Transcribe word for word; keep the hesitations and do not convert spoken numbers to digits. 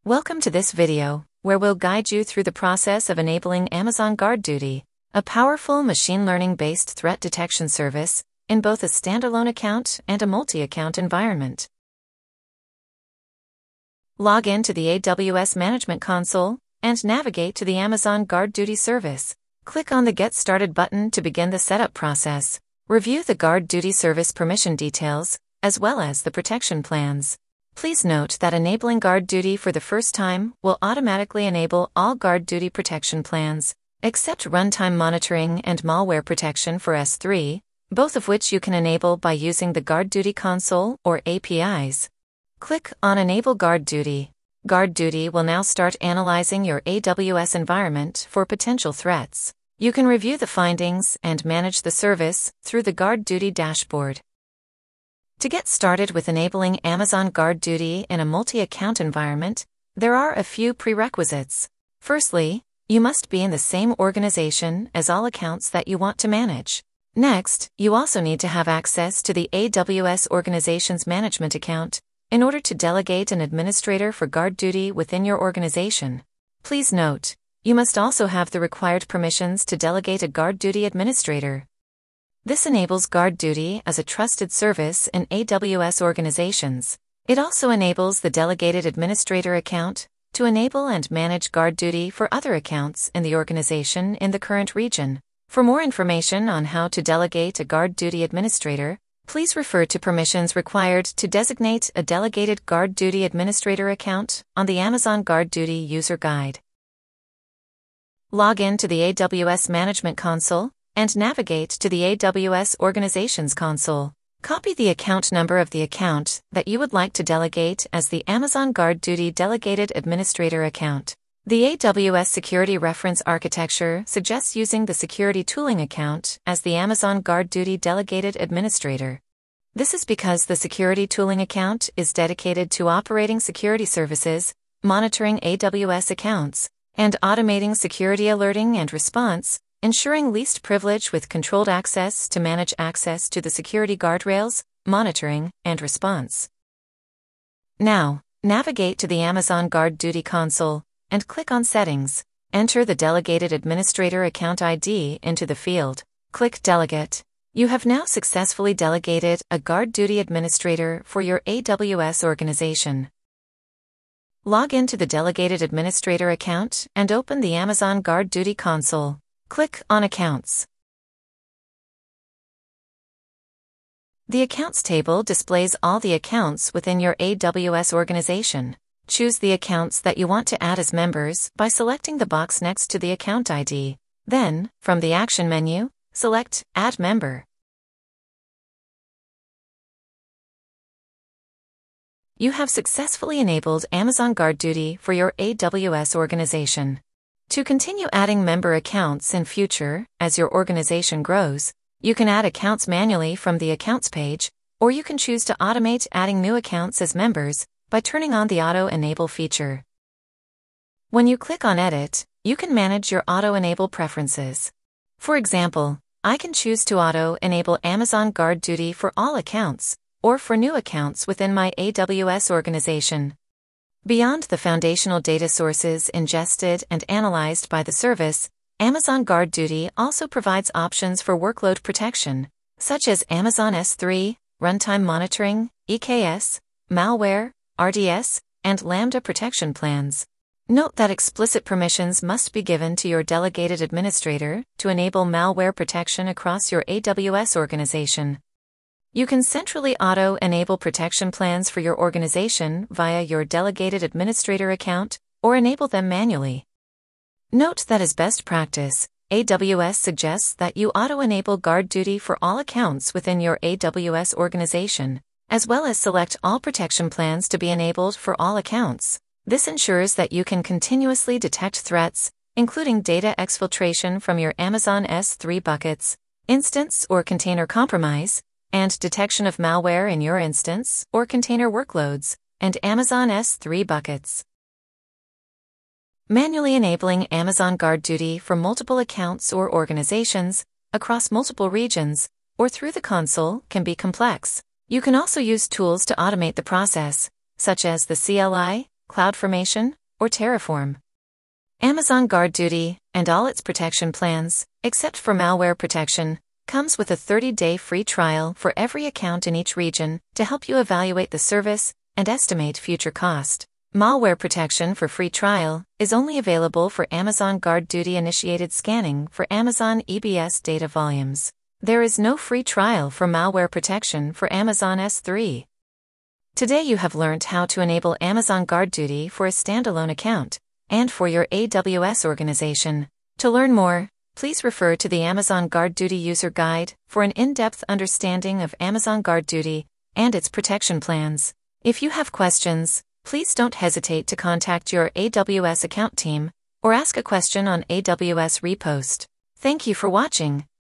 Welcome to this video, where we'll guide you through the process of enabling Amazon GuardDuty, a powerful machine learning-based threat detection service, in both a standalone account and a multi-account environment. Log in to the A W S Management Console and navigate to the Amazon GuardDuty service. Click on the Get Started button to begin the setup process. Review the GuardDuty service permission details, as well as the protection plans. Please note that enabling GuardDuty for the first time will automatically enable all GuardDuty protection plans, except runtime monitoring and malware protection for S three, both of which you can enable by using the GuardDuty console or A P Is. Click on Enable GuardDuty. GuardDuty will now start analyzing your A W S environment for potential threats. You can review the findings and manage the service through the GuardDuty dashboard. To get started with enabling Amazon GuardDuty in a multi-account environment, there are a few prerequisites. Firstly, you must be in the same organization as all accounts that you want to manage. Next, you also need to have access to the A W S Organization's management account in order to delegate an administrator for GuardDuty within your organization. Please note, you must also have the required permissions to delegate a GuardDuty administrator. This enables GuardDuty as a trusted service in A W S organizations. It also enables the delegated administrator account to enable and manage GuardDuty for other accounts in the organization in the current region. For more information on how to delegate a GuardDuty administrator, please refer to permissions required to designate a delegated GuardDuty administrator account on the Amazon GuardDuty user guide. Log in to the A W S Management Console and navigate to the A W S Organizations console. Copy the account number of the account that you would like to delegate as the Amazon GuardDuty Delegated Administrator account. The A W S Security Reference Architecture suggests using the Security Tooling account as the Amazon GuardDuty Delegated Administrator. This is because the Security Tooling account is dedicated to operating security services, monitoring A W S accounts, and automating security alerting and response, ensuring least privilege with controlled access to manage access to the security guardrails, monitoring, and response. Now, navigate to the Amazon GuardDuty console and click on Settings. Enter the Delegated Administrator Account I D into the field. Click Delegate. You have now successfully delegated a GuardDuty administrator for your A W S organization. Log into the Delegated Administrator account and open the Amazon GuardDuty console. Click on Accounts. The Accounts table displays all the accounts within your A W S organization. Choose the accounts that you want to add as members by selecting the box next to the account I D. Then, from the Action menu, select Add Member. You have successfully enabled Amazon GuardDuty for your A W S organization. To continue adding member accounts in future, as your organization grows, you can add accounts manually from the Accounts page, or you can choose to automate adding new accounts as members by turning on the Auto Enable feature. When you click on Edit, you can manage your Auto Enable preferences. For example, I can choose to Auto Enable Amazon GuardDuty for all accounts, or for new accounts within my A W S organization. Beyond the foundational data sources ingested and analyzed by the service, Amazon GuardDuty also provides options for workload protection, such as Amazon S three, runtime monitoring, E K S, malware, R D S, and Lambda protection plans. Note that explicit permissions must be given to your delegated administrator to enable malware protection across your A W S organization. You can centrally auto-enable protection plans for your organization via your delegated administrator account, or enable them manually. Note that as best practice, A W S suggests that you auto-enable GuardDuty for all accounts within your A W S organization, as well as select all protection plans to be enabled for all accounts. This ensures that you can continuously detect threats, including data exfiltration from your Amazon S three buckets, instance or container compromise, and detection of malware in your instance or container workloads, and Amazon S three buckets. Manually enabling Amazon GuardDuty for multiple accounts or organizations, across multiple regions, or through the console can be complex. You can also use tools to automate the process, such as the C L I, CloudFormation, or Terraform. Amazon GuardDuty, and all its protection plans, except for malware protection, comes with a thirty-day free trial for every account in each region to help you evaluate the service and estimate future cost. Malware protection for free trial is only available for Amazon GuardDuty initiated scanning for Amazon E B S data volumes. There is no free trial for malware protection for Amazon S three. Today you have learned how to enable Amazon GuardDuty for a standalone account and for your A W S organization. To learn more, please refer to the Amazon GuardDuty User Guide for an in-depth understanding of Amazon GuardDuty and its protection plans. If you have questions, please don't hesitate to contact your A W S account team or ask a question on A W S Repost. Thank you for watching.